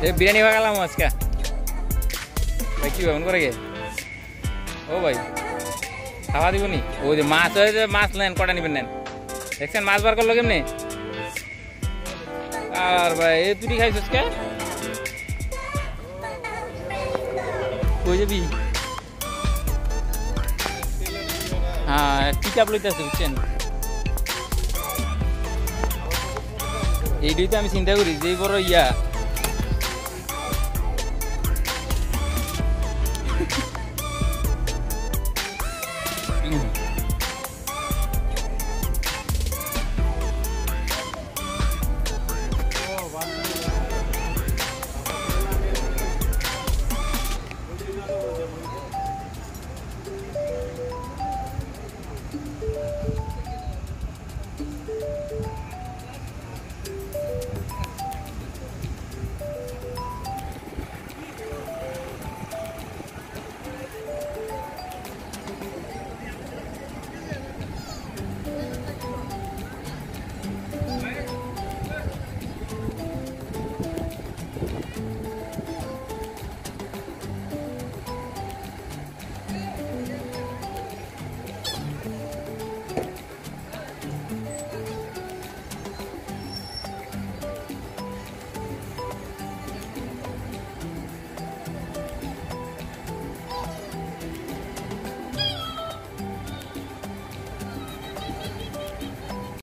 বিরিয়ানি ভাগালাম আজকে ভাই কি ভাবেন করে গে ও ভাই খাওয়া দিব নি ওই যে মাছ হয়ে মাছ নেন কটা নিবেন নেন দেখছেন মাছ বার করলো কেমনি আর ভাই এই তুই খাইছিস কে কই যাবি হ্যাঁ পিক আপ লইতে আসছে বুঝছেন এইটাই তো আমি চিন্তা করি যে বড় ইয়া